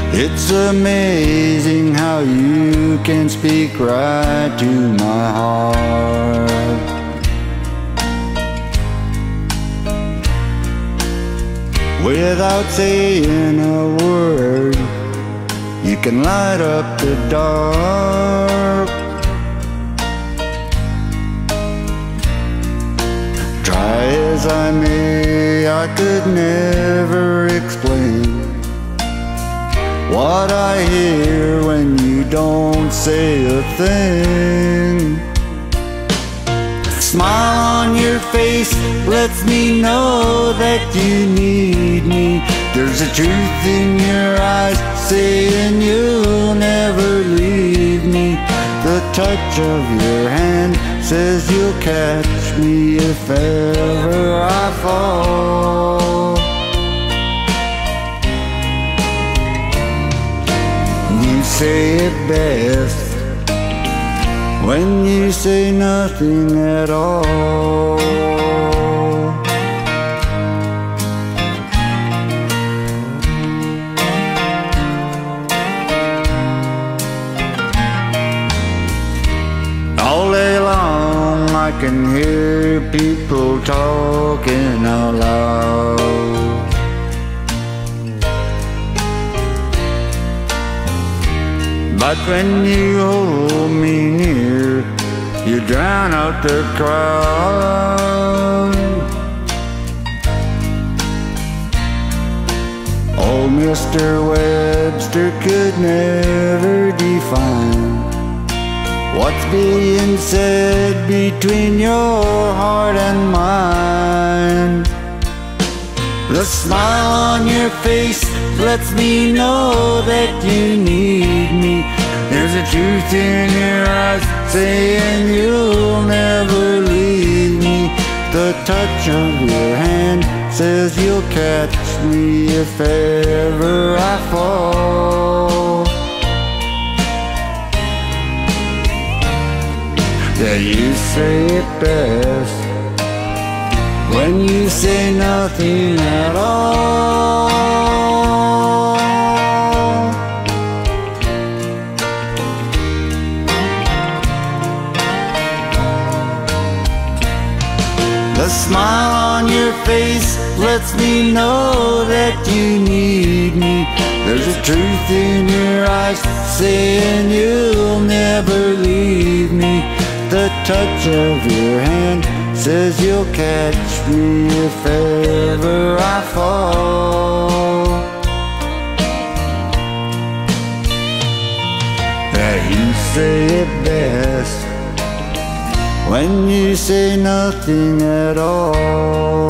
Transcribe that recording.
It's amazing how you can speak right to my heart. Without saying a word, you can light up the dark. Try as I may, I could never explain what I hear when you don't say a thing. Smile on your face lets me know that you need me. There's a truth in your eyes saying you'll never leave me. The touch of your hand says you'll catch me if ever I fall. You say it best when you say nothing at all. All day long I can hear people talking out loud. But when you hold me near, you drown out the crowd. Old Mr. Webster could never define what's being said between your heart and mine. The smile on your face lets me know that you need me. There's a truth in your eyes saying you'll never leave me. The touch of your hand says you'll catch me if ever I fall. Yeah, you say it best when you say nothing at all. The smile on your face lets me know that you need me. There's a truth in your eyes saying you'll never leave me. The touch of your hand says you'll catch me if ever I fall. Yeah, you say it best when you say nothing at all.